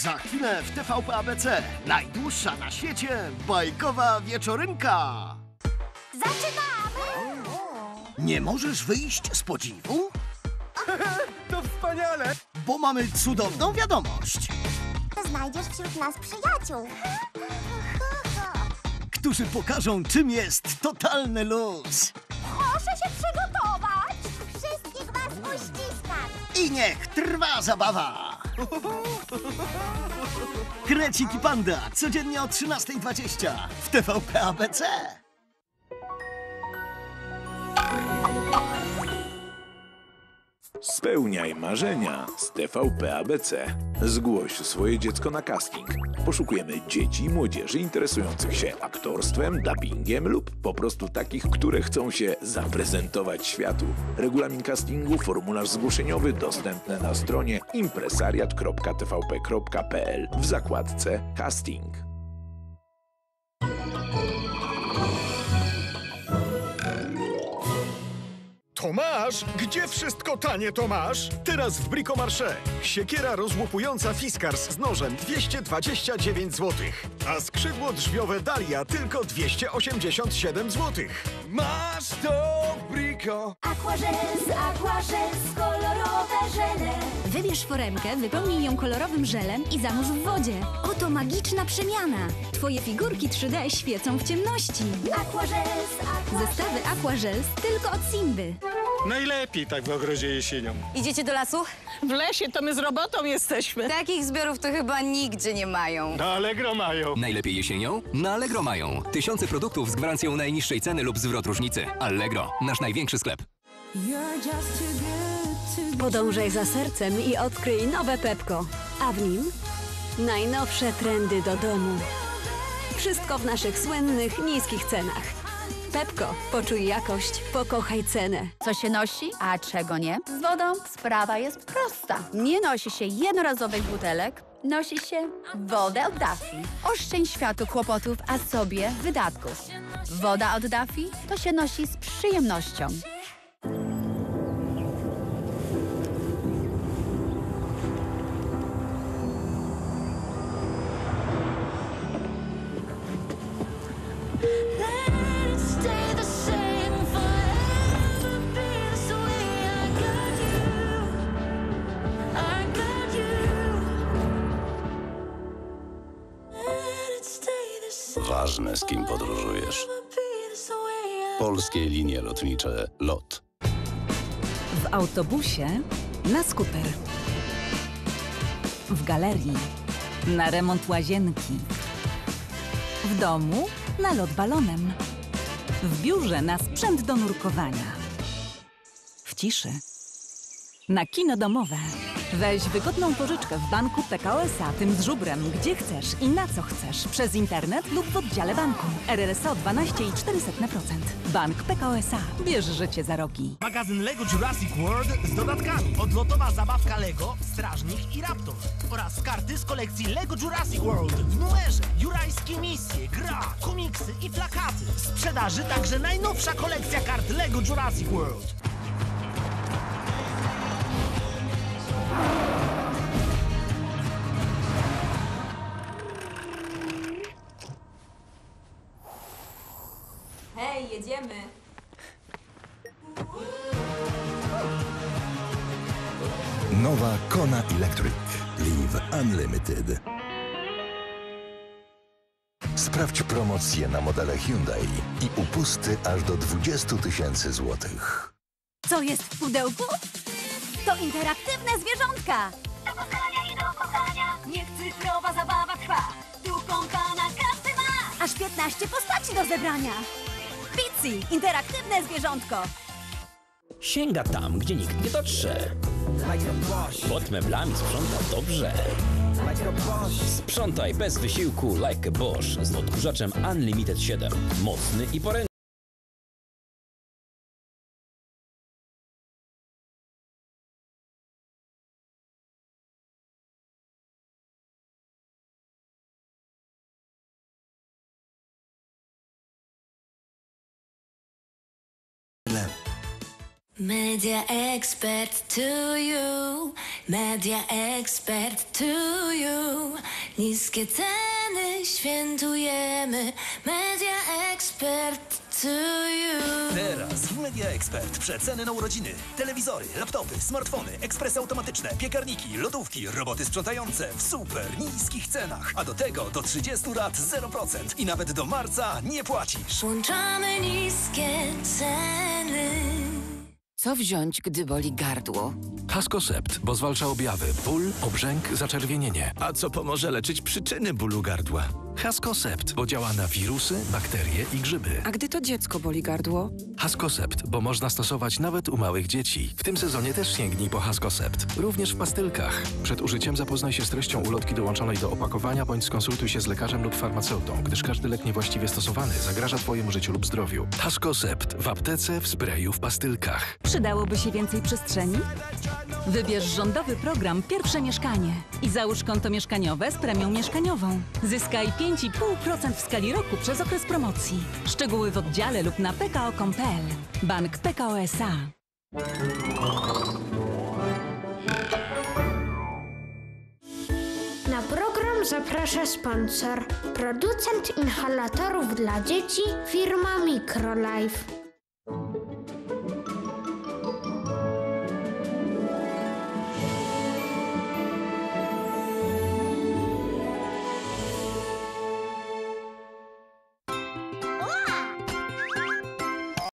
Za chwilę w TVP ABC najdłuższa na świecie bajkowa wieczorynka. Zaczynamy! Nie możesz wyjść z podziwu? To wspaniale! Bo mamy cudowną wiadomość, Znajdziesz wśród nas przyjaciół. którzy pokażą, czym jest totalny luz. Proszę się przygotować! Wszystkich was uściskam! I niech trwa zabawa! Krecik i Panda codziennie o 13:20 w TVP ABC. Spełniaj marzenia z TVP ABC. Zgłoś swoje dziecko na casting. Poszukujemy dzieci i młodzieży interesujących się aktorstwem, dubbingiem lub po prostu takich, które chcą się zaprezentować światu. Regulamin castingu, formularz zgłoszeniowy dostępny na stronie impresariat.tvp.pl w zakładce casting. Tomasz, gdzie wszystko tanie Tomasz? Teraz w Bricomarché. Siekiera rozłupująca Fiskars z nożem 229 zł. A skrzydło drzwiowe Dalia tylko 287 zł. Masz to Brico! Aquażels, kolorowe żele. Wybierz foremkę, wypełnij ją kolorowym żelem i zanurz w wodzie. Oto magiczna przemiana. Twoje figurki 3D świecą w ciemności. Zestawy Aquażels tylko od Simby. Najlepiej tak w ogrodzie jesienią. Idziecie do lasu? W lesie to my z robotą jesteśmy. Takich zbiorów to chyba nigdzie nie mają. Na Allegro mają. Najlepiej jesienią? Na Allegro mają. Tysiące produktów z gwarancją najniższej ceny lub zwrot różnicy. Allegro, nasz największy sklep. Podążaj za sercem i odkryj nowe Pepko. A w nim najnowsze trendy do domu. Wszystko w naszych słynnych, niskich cenach. Pepko, poczuj jakość, pokochaj cenę. Co się nosi, a czego nie? Z wodą sprawa jest prosta. Nie nosi się jednorazowych butelek, nosi się wodę od Daffy. Oszczędź światu kłopotów, a sobie wydatków. Woda od Daffy to się nosi z przyjemnością. Ważne, z kim podróżujesz. Polskie linie lotnicze LOT. W autobusie na skuter. W galerii na remont łazienki. W domu na lot balonem. W biurze na sprzęt do nurkowania. W ciszy na kino domowe. Weź wygodną pożyczkę w banku PKO SA, tym z żubrem, gdzie chcesz i na co chcesz, przez internet lub w oddziale banku. RRSO 12,04%. Bank PKO SA. Bierz życie za rogi. Magazyn LEGO Jurassic World z dodatkami. Odlotowa zabawka LEGO, Strażnik i Raptor. Oraz karty z kolekcji LEGO Jurassic World w numerze. Jurajskie misje, gra, komiksy i plakaty. W sprzedaży także najnowsza kolekcja kart LEGO Jurassic World. Hej, jedziemy. Nowa Kona Electric. Live Unlimited. Sprawdź promocje na modele Hyundai i upusty aż do 20 000 złotych. Co jest w pudełku? To interaktywne zwierzątka. Do kochania i do kochania. Niech cyfrowa zabawa trwa. Tu kompana każdy ma. Aż 15 postaci do zebrania. Pizzi, interaktywne zwierzątko. Sięga tam, gdzie nikt nie dotrze. Pod meblami sprząta dobrze. Sprzątaj bez wysiłku like a Bosch z odkurzaczem Unlimited 7. Mocny i poręczny. Media Expert to you, Media Expert to you. Niskie ceny świętujemy, Media Expert to you. Teraz w Media Expert przeceny na urodziny. Telewizory, laptopy, smartfony, ekspresy automatyczne, piekarniki, lodówki, roboty sprzątające w super niskich cenach. A do tego do 30 lat 0% i nawet do marca nie płacisz. Włączamy niskie ceny. Co wziąć, gdy boli gardło? Haskosept, bo zwalcza objawy, ból, obrzęk, zaczerwienienie. A co pomoże leczyć przyczyny bólu gardła? Haskosept, bo działa na wirusy, bakterie i grzyby. A gdy to dziecko boli gardło? Haskosept, bo można stosować nawet u małych dzieci. W tym sezonie też sięgnij po Haskosept. Również w pastylkach. Przed użyciem zapoznaj się z treścią ulotki dołączonej do opakowania bądź skonsultuj się z lekarzem lub farmaceutą, gdyż każdy lek niewłaściwie stosowany zagraża Twojemu życiu lub zdrowiu. Haskosept w aptece, w sprayu, w pastylkach. Przydałoby się więcej przestrzeni? Wybierz rządowy program Pierwsze Mieszkanie i załóż konto mieszkaniowe z premią mieszkaniową. Zyskaj 5,5% w skali roku przez okres promocji. Szczegóły w oddziale lub na pko.com.pl. Bank PKO SA. Na program zaprasza sponsor. Producent inhalatorów dla dzieci, firma Microlife.